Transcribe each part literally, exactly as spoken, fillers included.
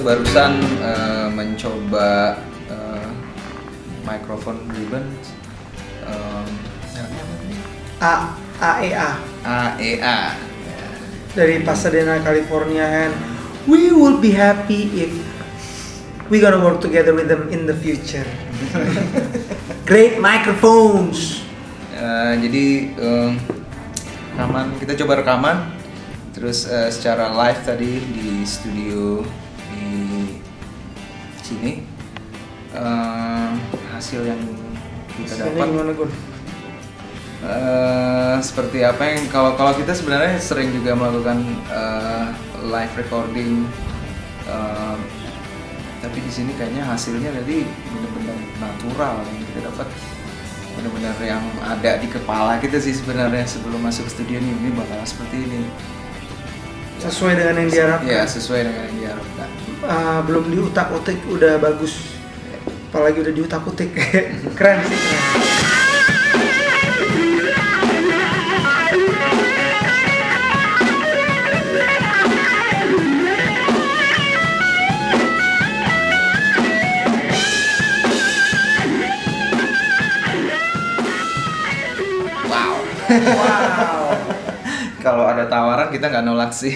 barusan uh, mencoba uh, microphone ribbon um, A A E A A E A dari Pasadena, California, and we will be happy if we gonna work together with them in the future. Great microphones. Uh, jadi um, rekaman, kita coba rekaman, terus uh, secara live tadi di studio di sini. Uh, hasil yang kita dapat uh, seperti apa yang kalau kalau kita sebenarnya sering juga melakukan uh, live recording, uh, tapi di sini kayaknya hasilnya tadi benar-benar natural yang kita dapat, benar-benar yang ada di kepala kita sih sebenarnya sebelum masuk ke studio ini ini bakal seperti ini. Sesuai dengan yang diharapkan. Ya, sesuai dengan yang diharapkan. Uh, belum diutak-utik udah bagus. Apalagi udah diutak-utik. Keren sih, keren. Wow. Wow. Kalau ada tawaran kita nggak nolak sih.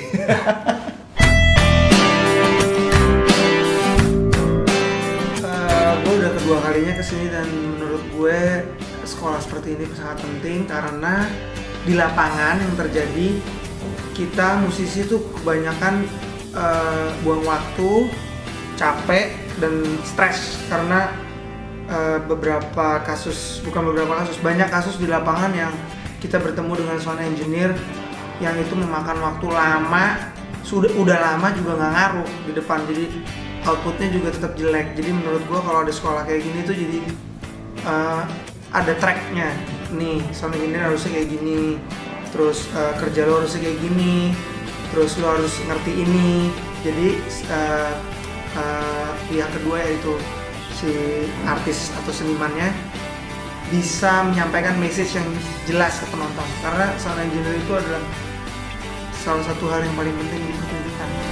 uh, gue udah kedua kalinya kesini dan menurut gue sekolah seperti ini sangat penting karena di lapangan yang terjadi kita musisi tuh kebanyakan uh, buang waktu, capek dan stres karena uh, beberapa kasus, bukan beberapa kasus, banyak kasus di lapangan yang kita bertemu dengan sound engineer yang itu memakan waktu lama, sudah udah lama juga nggak ngaruh di depan, jadi outputnya juga tetap jelek. Jadi menurut gua kalau ada sekolah kayak gini tuh jadi uh, ada tracknya nih, sound engineer harusnya kayak gini, terus uh, kerja lo harusnya kayak gini, terus lo harus ngerti ini. Jadi uh, uh, yang kedua yaitu si artis atau senimannya bisa menyampaikan message yang jelas ke penonton, karena sound engineer itu adalah salah satu hal yang paling penting di pertunjukan.